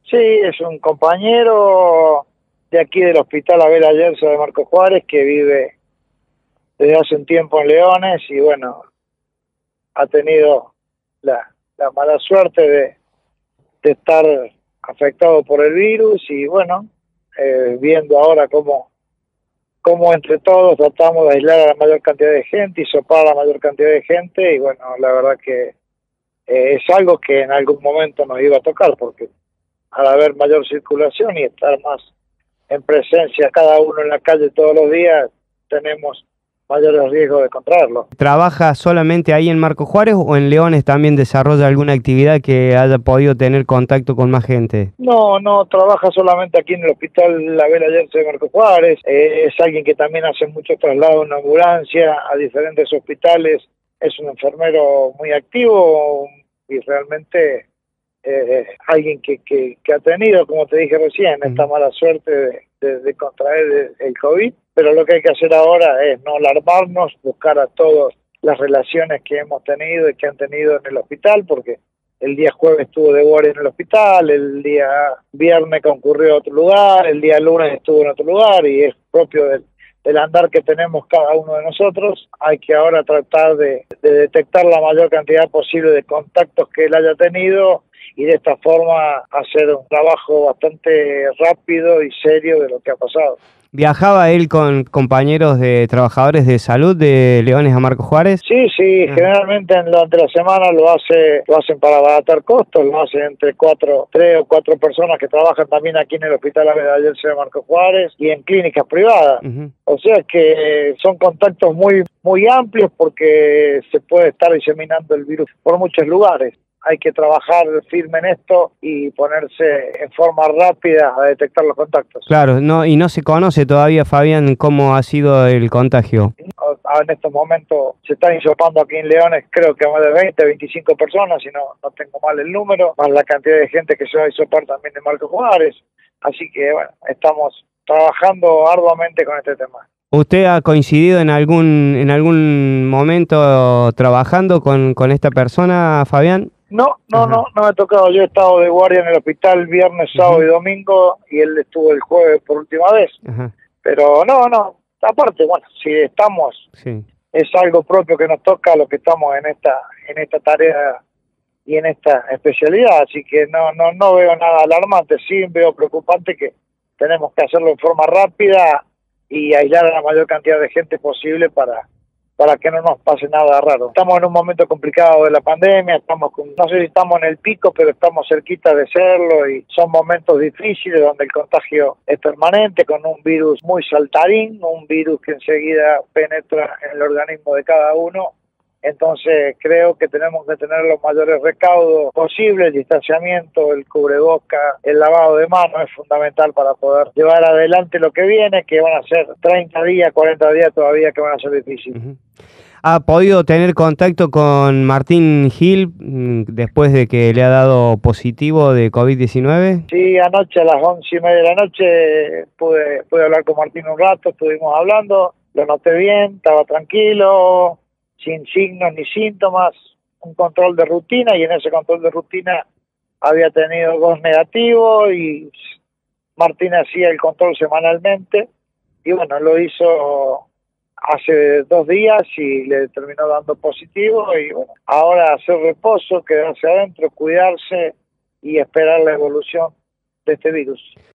Sí, es un compañero de aquí del Hospital Abel Ayerza de Marcos Juárez que vive desde hace un tiempo en Leones y bueno, ha tenido la mala suerte de estar afectado por el virus y bueno, viendo ahora cómo entre todos tratamos de aislar a la mayor cantidad de gente y sopar a la mayor cantidad de gente y bueno, la verdad que es algo que en algún momento nos iba a tocar porque al haber mayor circulación y estar más en presencia cada uno en la calle todos los días, tenemos mayores riesgos de contraerlo. ¿Trabaja solamente ahí en Marcos Juárez o en Leones también desarrolla alguna actividad que haya podido tener contacto con más gente? No, trabaja solamente aquí en el Hospital Abel Ayerza de Marcos Juárez, es alguien que también hace muchos traslados en ambulancia a diferentes hospitales, es un enfermero muy activo y realmente alguien que ha tenido, como te dije recién, esta mala suerte de contraer el COVID, pero lo que hay que hacer ahora es no alarmarnos, buscar a todas las relaciones que hemos tenido y que han tenido en el hospital, porque el día jueves estuvo de guardia en el hospital, el día viernes concurrió a otro lugar, el día lunes estuvo en otro lugar y es propio del andar que tenemos cada uno de nosotros. Hay que ahora tratar de detectar la mayor cantidad posible de contactos que él haya tenido y de esta forma hacer un trabajo bastante rápido y serio de lo que ha pasado. ¿Viajaba él con compañeros de trabajadores de salud de Leones a Marcos Juárez? Sí, generalmente durante la semana lo hacen para abaratar costos, lo hacen entre tres o cuatro personas que trabajan también aquí en el Hospital Abel Ayerza de Marcos Juárez y en clínicas privadas. O sea que son contactos muy amplios porque se puede estar diseminando el virus por muchos lugares. Hay que trabajar firme en esto y ponerse en forma rápida a detectar los contactos. Claro, y no se conoce todavía, Fabián, cómo ha sido el contagio. En estos momentos se están hisopando aquí en Leones, creo que más de 20, 25 personas, si no tengo mal el número, más la cantidad de gente que se va a hisopar también de Marcos Juárez. Así que bueno, estamos trabajando arduamente con este tema. ¿Usted ha coincidido en algún momento trabajando con esta persona, Fabián? No me ha tocado. Yo he estado de guardia en el hospital viernes, sábado y domingo y él estuvo el jueves por última vez. Pero no. Aparte, bueno, si estamos, es algo propio que nos toca lo que estamos en esta tarea y en esta especialidad. Así que no veo nada alarmante. Sí veo preocupante que tenemos que hacerlo de forma rápida y aislar a la mayor cantidad de gente posible para que no nos pase nada raro. Estamos en un momento complicado de la pandemia, no sé si estamos en el pico, pero estamos cerquita de serlo y son momentos difíciles donde el contagio es permanente con un virus muy saltarín, un virus que enseguida penetra en el organismo de cada uno. Entonces creo que tenemos que tener los mayores recaudos posibles, el distanciamiento, el cubreboca, el lavado de manos es fundamental para poder llevar adelante lo que viene, que van a ser 30 días, 40 días todavía que van a ser difíciles. ¿Ha podido tener contacto con Martín Gil después de que le ha dado positivo de COVID-19? Sí, anoche a las 11:30 de la noche pude hablar con Martín un rato, estuvimos hablando, lo noté bien, estaba tranquilo, sin signos ni síntomas, un control de rutina y en ese control de rutina había tenido 2 negativos y Martín hacía el control semanalmente y bueno, lo hizo hace 2 días y le terminó dando positivo y bueno, ahora hacer reposo, quedarse adentro, cuidarse y esperar la evolución de este virus.